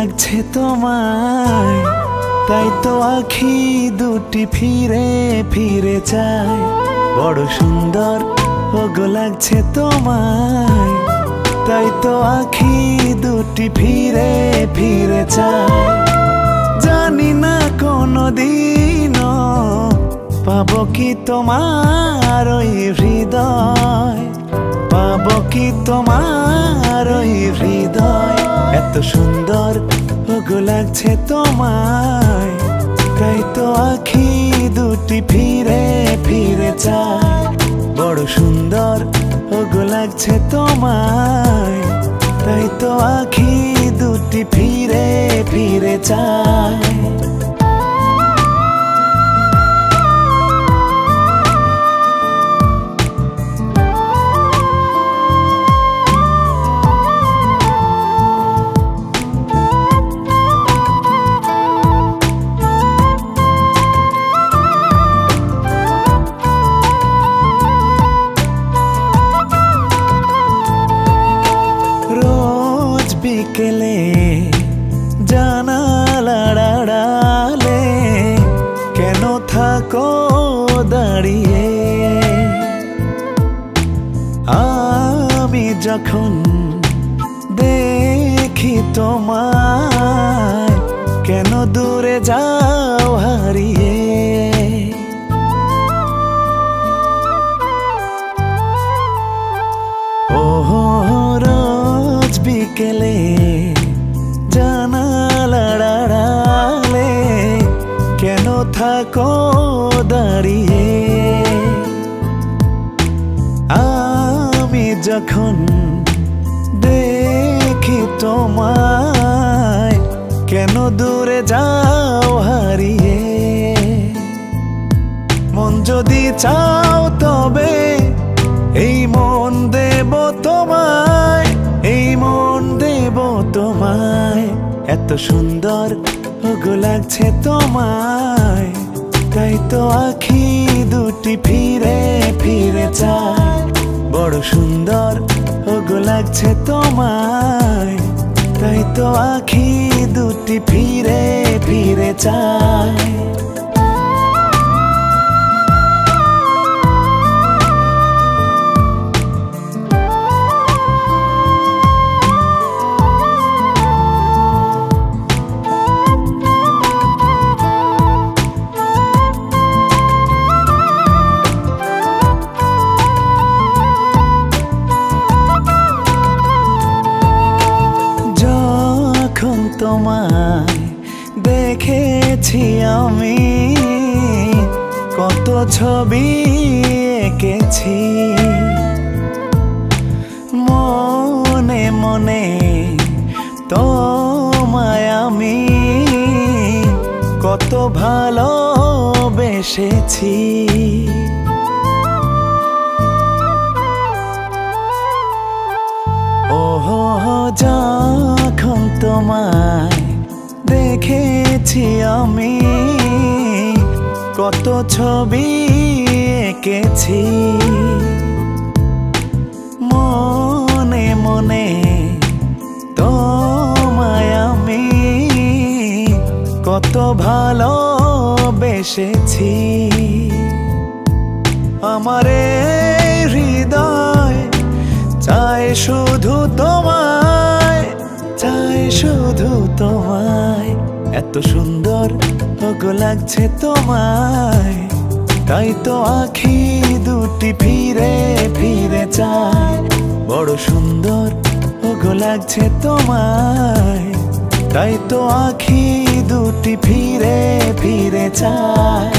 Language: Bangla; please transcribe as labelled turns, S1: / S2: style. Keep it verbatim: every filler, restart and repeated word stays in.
S1: লাগছে তোমায়, তাই তো আখি দুটি ফিরে ফিরে চায়। বড় সুন্দর ওগো লাগছে তোমায়, তাই তো আখি দুটি ফিরে ফিরে চায়। জানি না কোনো দিনও পাবো কি তোমার ওই হৃদয়, পাবো কি তোমার ওই হৃদয়। এত সুন্দর ওগো লাগছে তোমায়, তাই তো আখি দুটি ফিরে ফিরে চায়। বড় সুন্দর ওগো লাগছে তোমায়, তাই তো আখি দুটি ফিরে ফিরে চায়। বিকেলে জানালার আড়ালে কেন থাকো দাঁড়িয়ে, আমি যখন দেখি তোমায় কেন দূরে যাও হারিয়ে। ওহো রোজ বিকেলে জানালার আড়ালে কেন থাকো দাঁড়িয়ে, আমি যখন দেখি তোমায় কেন দূরে যাও হারিয়ে। মন যদি চাও তবে এই মন দেব তোমায়, এই মন দেব তোমায়। এত সুন্দর ওগো লাগছে তোমায়, তাই তো আখি দুটি ফিরে ফিরে চায়। বড় সুন্দর ওগো লাগছে তোমায়, তাই তো আখি দুটি ফিরে ফিরে চায়। তোমায় দেখেছি আমি কত ছবি এঁকেছি, মনে মনে তোমায় আমি কত ভালোবেসেছি। ওহো যখন তোমায় দেখেছি আমি কত ছবি এঁকেছি, মনে মনে তোমায় আমি কত ভালোবেসেছি। আমার হৃদয় চাই শুধু তোমায়, চাই শুধু তোমায়। এত সুন্দর ওগো লাগছে তোমায়, তাই তো আখি দুটি ফিরে ফিরে চায়। বড় সুন্দর ওগো লাগছে তোমায়, তাই তো আখি দুটি ফিরে ফিরে চায়।